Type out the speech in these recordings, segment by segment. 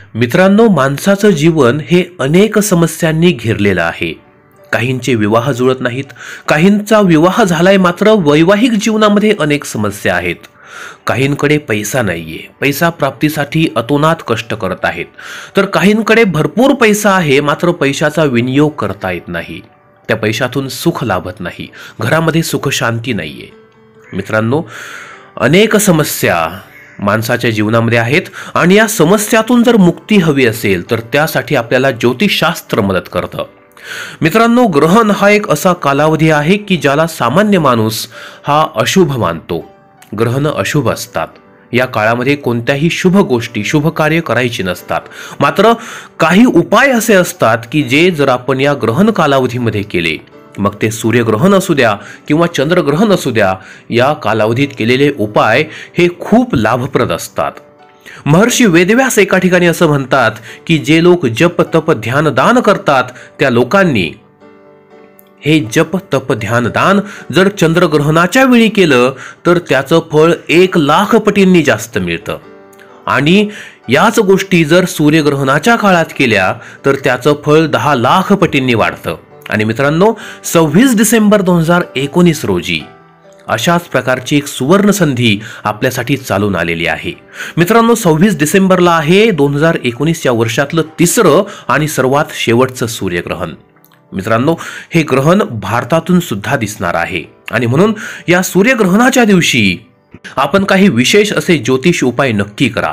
मित्रांनो, माणसाचं जीवन हे अनेक समस्यांनी घेरलेलं आहे. काहींचे विवाह जुळत नाहीत, काहींचा विवाह झालाय मात्र वैवाहिक जीवनामध्ये अनेक समस्या आहेत. काहींकडे पैसा नाहीये, पैसा प्राप्तीसाठी अतोनात कष्ट करत आहेत, तर काहींकडे भरपूर पैसा आहे मात्र पैशाचा विनियोग करता येत नाही. त्या पैशातून सुख लाभत नाही, घरामध्ये सुख शांती नाहीये. मित्रांनो, अनेक समस्या माणसाच्या जीवनामध्ये आहेत आणि या समस्यातून जर मुक्ती हवी असेल तर त्यासाठी आपल्याला ज्योतिषशास्त्र मदत करतं. मित्रांनो, ग्रहण हा एक असा कालावधी आहे की ज्याला सामान्य माणूस हा अशुभ मानतो. ग्रहण अशुभ असतात. या काळामध्ये कोणत्याही शुभ गोष्टी, शुभ कार्य करायची नसतात. मात्र काही उपाय असे असतात की जे जर आपण या ग्रहण कालावधीमध्ये केले, मग ते सूर्यग्रहण असू द्या किंवा चंद्रग्रहण असू द्या, या कालावधीत केलेले उपाय हे खूप लाभप्रद असतात. महर्षी वेदव्यास एका ठिकाणी असं म्हणतात की जे लोक जप तप ध्यान दान करतात त्या लोकांनी हे जप तप ध्यान दान जर चंद्रग्रहणाच्या वेळी केलं तर त्याचं फळ 1,00,000 पटींनी जास्त मिळतं. आणि याच गोष्टी जर सूर्यग्रहणाच्या काळात केल्या तर त्याचं फळ 10,00,000 पटींनी वाढतं. आणि मित्रांनो, 26 डिसेंबर 2019 रोजी अशाच प्रकारची एक सुवर्ण संधी आपल्यासाठी चालून आलेली आहे. मित्रांनो, 26 डिसेंबरला आहे 2019 या वर्षातलं तिसरं आणि सर्वात शेवटचं सूर्यग्रहण. मित्रांनो, हे ग्रहण भारतातून सुद्धा दिसणार आहे आणि म्हणून या सूर्यग्रहणाच्या दिवशी आपण काही विशेष असे ज्योतिष उपाय नक्की करा.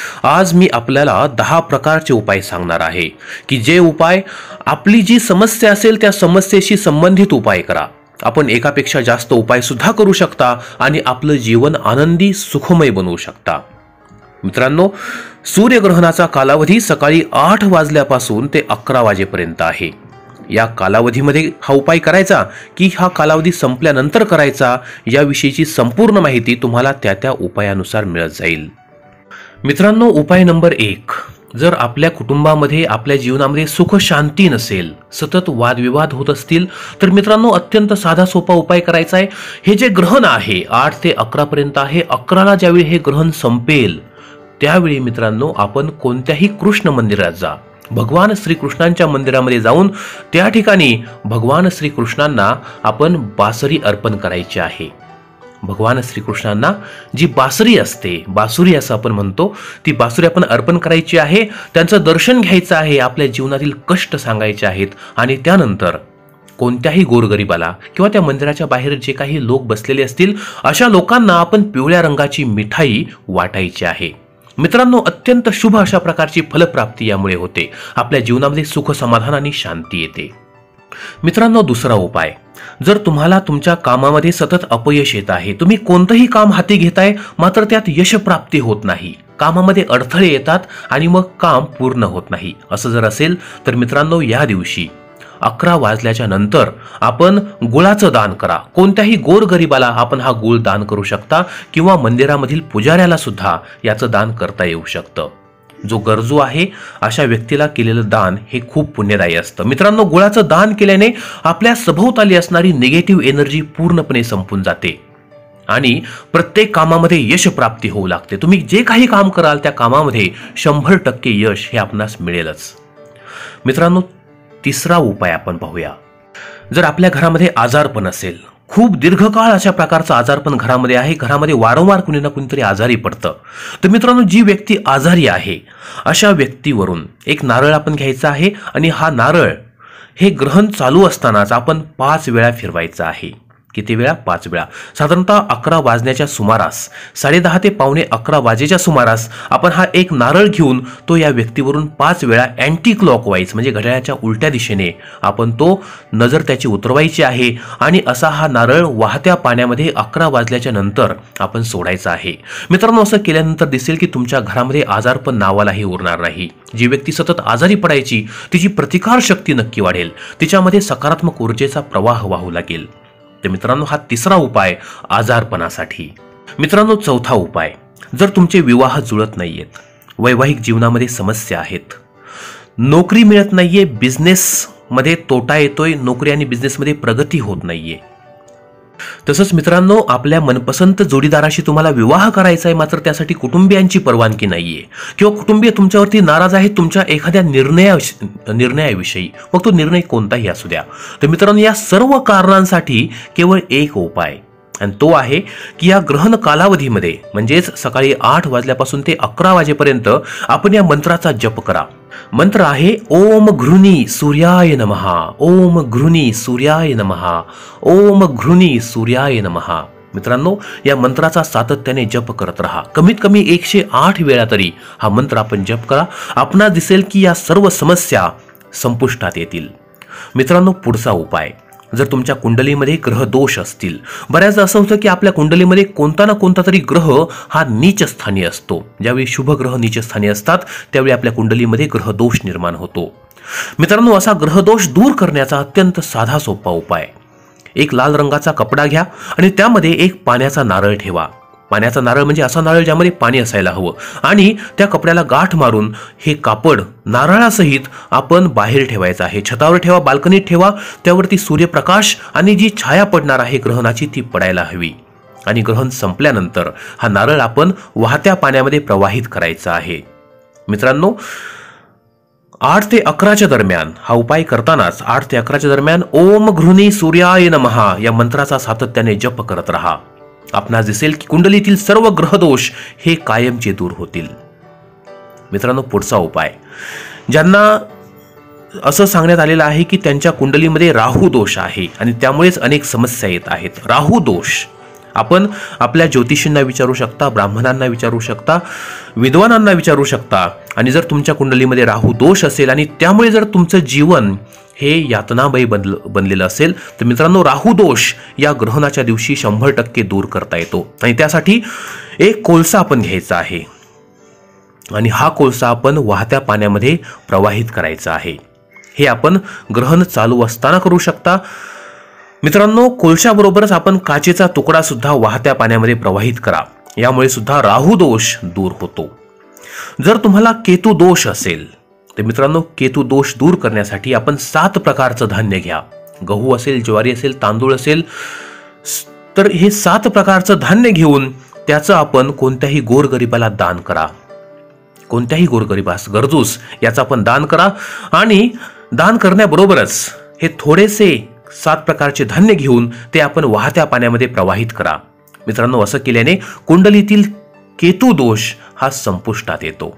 आज मी आपल्याला 10 प्रकारचे उपाय सांगणार आहे की जे उपाय आपली जी समस्या असेल त्या समस्येशी संबंधित उपाय करा. आपण एकापेक्षा जास्त उपाय सुद्धा करू शकता आणि आपलं जीवन आनंदी सुखमय बनवू शकता. मित्रांनो, सूर्यग्रहणाचा कालावधी सकाळी 8 वाजल्यापासून ते 11 वाजेपर्यंत आहे. या कालावधीमध्ये हा उपाय करायचा की हा कालावधी संपल्यानंतर करायचा, याविषयीची संपूर्ण माहिती तुम्हाला त्या उपायानुसार मिळत जाईल. मित्रांनो, उपाय नंबर 1, जर आपल्या कुटुंबामध्ये, आपल्या जीवनामध्ये सुख शांती नसेल, सतत वादविवाद होत असतील, तर मित्रांनो अत्यंत साधा सोपा उपाय करायचा आहे. हे जे ग्रहण आहे 8 ते 11 पर्यंत आहे, 11ला ज्यावेळी हे ग्रहण संपेल त्यावेळी मित्रांनो आपण कोणत्याही कृष्ण मंदिरात जा. भगवान श्रीकृष्णांच्या मंदिरामध्ये जाऊन त्या ठिकाणी भगवान श्रीकृष्णांना आपण बासरी अर्पण करायची आहे. भगवान श्रीकृष्णांना जी बासरी असते, बासुरी असं आपण म्हणतो, ती बासुरी आपण अर्पण करायची आहे. त्यांचं दर्शन घ्यायचं आहे, आपल्या जीवनातील कष्ट सांगायचे आहेत आणि त्यानंतर कोणत्याही गोरगरिबाला किंवा त्या मंदिराच्या बाहेर जे काही लोक बसलेले असतील अशा लोकांना आपण पिवळ्या रंगाची मिठाई वाटायची आहे. मित्रांनो, अत्यंत शुभ अशा प्रकारची फलप्राप्ती यामुळे होते. आपल्या जीवनामध्ये सुख समाधान आणि शांती येते. मित्रांनो, दुसरा उपाय, जर तुम्हाला तुमच्या कामामध्ये सतत अपयश येत आहे, तुम्ही कोणतंही काम हाती घेताय मात्र त्यात यश प्राप्ती होत नाही, कामामध्ये अडथळे येतात आणि मग काम पूर्ण होत नाही, असं जर असेल तर मित्रांनो या दिवशी 11 वाजल्याच्या नंतर आपण गुळाचं दान करा. कोणत्याही गोरगरिबाला आपण हा गुळ दान करू शकता किंवा मंदिरामधील पुजाऱ्याला सुद्धा याचं दान करता येऊ शकतं. जो गरजू आहे अशा व्यक्तीला केलेलं दान हे खूप पुण्यदायी असतं. मित्रांनो, गुळाचं दान केल्याने आपल्या सभोवताली असणारी निगेटिव्ह एनर्जी पूर्णपणे संपून जाते आणि प्रत्येक कामामध्ये यश प्राप्ती होऊ लागते. तुम्ही जे काही काम कराल त्या कामामध्ये 100% यश हे आपणास मिळेलच. मित्रांनो, तिसरा उपाय आपण पाहूया. जर आपल्या घरामध्ये आजारपण असेल, खूप दीर्घकाळ अशा प्रकारचा आजारपण घरामध्ये आहे, घरामध्ये वारंवार कुणी ना कुणीतरी आजारी पडतं, तर मित्रांनो जी व्यक्ती आजारी आहे अशा व्यक्तीवरून एक नारळ आपण घ्यायचा आहे आणि हा नारळ हे ग्रहण चालू असतानाच आपण 5 वेळा फिरवायचा आहे. किती वेळा? 5 वेळा. साधारणतः 11 वाजण्याच्या सुमारास, 10:30 ते 11:15 वाजेच्या सुमारास आपण हा एक नारळ घेऊन तो या व्यक्तीवरून 5 वेळा अँटी क्लॉकवाईज म्हणजे घड्याळाच्या उलट्या दिशेने आपण तो नजर त्याची उतरवायची आहे आणि असा हा नारळ वाहत्या पाण्यामध्ये 11 वाजल्याच्या नंतर आपण सोडायचा आहे. मित्रांनो, असं केल्यानंतर दिसेल की तुमच्या घरामध्ये आजारपण नावालाही उरणार नाही. जी व्यक्ती सतत आजारी पडायची तिची प्रतिकार शक्ती नक्की वाढेल, तिच्यामध्ये सकारात्मक ऊर्जेचा प्रवाह वाहू लागेल. तर मित्रांनो, हा तिसरा उपाय आजारपणासाठी. मित्रांनो, चौथा उपाय, जर तुमचे विवाह जुळत नाहीयेत, वैवाहिक जीवनामध्ये समस्या आहेत, नोकरी मिळत नाहीये, बिझनेस मध्ये तोटा येतोय, नोकरी आणि बिझनेसमध्ये प्रगती होत नाहीये, तसंच मित्रांनो, आपल्या मनपसंत जोडीदाराशी तुम्हाला विवाह करायचा आहे, मात्र त्यासाठी कुटुंबियांची परवानगी नाहीये किंवा कुटुंबीय तुमच्यावरती नाराज आहेत तुमच्या एखाद्या निर्णयाविषयी, मग तो निर्णय कोणताही असू द्या. तर मित्रांनो, या सर्व कारणांसाठी केवळ एक उपाय, आणि तो आहे की या ग्रहण कालावधीमध्ये म्हणजेच सकाळी 8 वाजल्यापासून ते 11 वाजेपर्यंत आपण या मंत्राचा जप करा. मंत्र आहे ओम घृणी सूर्याय नमः, ओम घृणी सूर्याय नमः, ओम घृणी सूर्याय नमः. मित्रांनो, या मंत्राचा सातत्याने जप करत राहा. कमीत कमी 108 वेळा तरी हा मंत्र आपण जप करा. आपणास दिसेल की या सर्व समस्या संपुष्टात येतील. मित्रांनो, पुढचा उपाय, जर तुमच्या कुंडलीमध्ये ग्रह दोष असतील, बऱ्याचदा असं होतं की आपल्या कुंडलीमध्ये कोणता ना कोणता तरी ग्रह हा नीच स्थानी असतो. ज्यावेळी शुभ ग्रह नीच स्थानी असतात त्यावेळी आपल्या कुंडलीमध्ये ग्रह दोष निर्माण होतो. मित्रांनो, असा ग्रहदोष दूर करण्याचा अत्यंत साधा सोपा उपाय, एक लाल रंगाचा कपडा घ्या आणि त्यामध्ये एक पाण्याचा नारळ ठेवा. पाण्याचा नारळ म्हणजे असा नारळ ज्यामध्ये पाणी असायला हवं, आणि त्या कपड्याला गाठ मारून हे कापड नारळासहित आपण बाहेर ठेवायचं आहे. छतावर ठेवा, बाल्कनीत ठेवा. त्यावरती सूर्यप्रकाश आणि जी छाया पडणार आहे ग्रहणाची ती पडायला हवी. आणि ग्रहण संपल्यानंतर हा नारळ आपण वाहत्या पाण्यामध्ये प्रवाहित करायचा आहे. मित्रांनो, 8 ते 11च्या दरम्यान हा उपाय करतानाच 8 ते 11च्या दरम्यान ओम घृणी सूर्याय नमः या मंत्राचा सातत्याने जप करत राहा. आपणास दिसेल की कुंडलीतील सर्व ग्रहदोष हे कायमचे दूर होतील. मित्रांनो, पुढचा उपाय, ज्यांना असं सांगण्यात आलेलं आहे की त्यांच्या कुंडलीमध्ये राहू दोष आहे आणि त्यामुळेच अनेक समस्या येत आहेत. राहू दोष आपण आपल्या ज्योतिषींना विचारू शकता, ब्राह्मणांना विचारू शकता, विद्वानांना विचारू शकता. आणि जर तुमच्या कुंडलीमध्ये राहू दोष असेल आणि त्यामुळे जर तुमचं जीवन हे यातनामय बनलेलं असेल, तर मित्रांनो, राहू दोष या ग्रहणाच्या दिवशी 100% दूर करता येतो. आणि त्यासाठी एक कोळसा आपण घ्यायचा आहे आणि हा कोळसा आपण वाहत्या पाण्यामध्ये प्रवाहित करायचा आहे. हे आपण ग्रहण चालू असताना करू शकता. मित्रांनो, कोळशाबरोबरच आपण काचेचा तुकडा सुद्धा वाहत्या पाण्यामध्ये प्रवाहित करा. यामुळे सुद्धा राहू दोष दूर होतो. जर तुम्हाला केतू दोष असेल तर मित्रांनो, केतू दोष दूर करण्यासाठी आपण 7 प्रकारचं धान्य घ्या. गहू असेल, ज्वारी असेल, तांदूळ असेल, तर हे 7 प्रकारचं धान्य घेऊन त्याचं आपण कोणत्याही गोरगरिबाला दान करा. कोणत्याही गोरगरिबास, गरजूस याचं आपण दान करा. आणि दान करण्याबरोबरच हे थोडेसे 7 प्रकारचे धान्य घेऊन ते आपण वाहत्या पाण्यामध्ये प्रवाहित करा. मित्रांनो, असं केल्याने कुंडलीतील केतू दोष हा संपुष्टात येतो.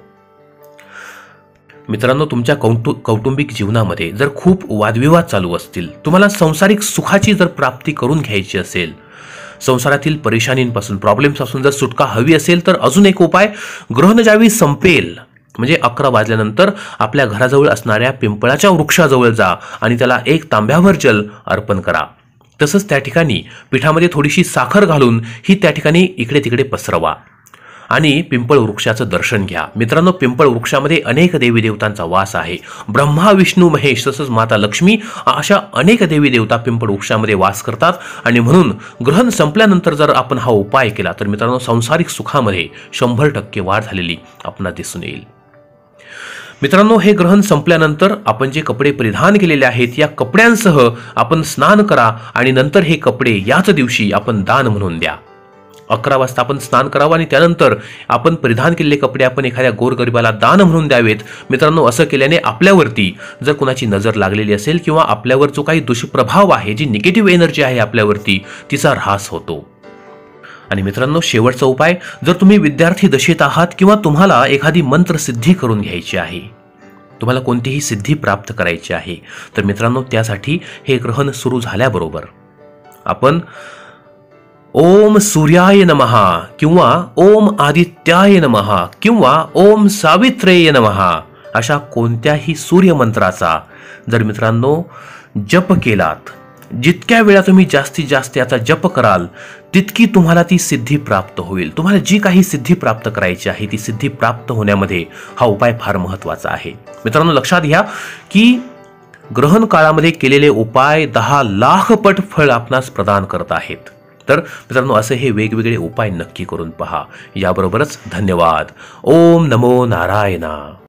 मित्रांनो, तुमच्या कौटुंबिक जीवनामध्ये जर खूप वादविवाद चालू असतील, तुम्हाला सांसारिक सुखाची जर प्राप्ती करून घ्यायची असेल, संसारातील परेशानींपासून, प्रॉब्लेम्सपासून जर सुटका हवी असेल, तर अजून एक उपाय, ग्रहण ज्यावेळी संपेल म्हणजे 11 वाजल्यानंतर आपल्या घराजवळ असणाऱ्या पिंपळाच्या वृक्षाजवळ जा आणि त्याला 1 तांब्याभर जल अर्पण करा. तसंच त्या ठिकाणी पिठामध्ये थोडीशी साखर घालून ही त्या ठिकाणी इकडे तिकडे पसरवा आणि पिंपळ वृक्षाचं दर्शन घ्या. मित्रांनो, पिंपळ वृक्षामध्ये अनेक देवी देवतांचा वास आहे. ब्रह्मा, विष्णू, महेश तसंच माता लक्ष्मी अशा अनेक देवी देवता पिंपळ वृक्षामध्ये वास करतात. आणि म्हणून ग्रहण संपल्यानंतर जर आपण हा उपाय केला तर मित्रांनो, सांसारिक सुखामध्ये 100% वाढ झालेली आपणास दिसून येईल. मित्रांनो, हे ग्रहण संपल्यानंतर आपण जे कपडे परिधान केलेले आहेत या कपड्यांसह आपण स्नान करा आणि नंतर हे कपडे याच दिवशी आपण दान म्हणून द्या. 11 वाजता आपण स्नान करावं आणि त्यानंतर आपण परिधान केलेले कपडे आपण एखाद्या गोरगरिबाला दान म्हणून द्यावेत. मित्रांनो, असं केल्याने आपल्यावरती जर कुणाची नजर लागलेली असेल किंवा आपल्यावर जो काही दुष्प्रभाव आहे, जी निगेटिव्ह एनर्जी आहे आपल्यावरती, तिचा ऱ्हास होतो. आणि मित्रांनो, शेवटचा उपाय, जर तुम्ही विद्यार्थी दशेत आहात किंवा तुम्हाला एखादी मंत्र सिद्धी करून घ्यायची आहे, तुम्हाला कोणतीही सिद्धी प्राप्त करायची आहे, तर मित्रांनो, त्यासाठी हे ग्रहण सुरू झाल्याबरोबर आपण ओम सूर्याय नमः किंवा ओम आदित्याय नमः किंवा ओम सावित्रेय नमः अशा कोणत्याही सूर्यमंत्राचा जर मित्रांनो जप केलात, जितक्या वेळा तुम्ही जास्तीत जास्त याचा जप कराल तितकी तुम्हाला ती सिद्धी प्राप्त होईल. तुम्हाला जी काही सिद्धी प्राप्त करायची आहे ती सिद्धी प्राप्त होण्यामध्ये हा उपाय फार महत्त्वाचा आहे. मित्रांनो, लक्षात घ्या की ग्रहण काळामध्ये केलेले उपाय 10 लाख पट फळ आपणास प्रदान करत आहेत. तर मित्रांनो, असे हे वेगवेगळे उपाय नक्की करून पहा. याबरोबरच धन्यवाद. ओम नमो नारायणा.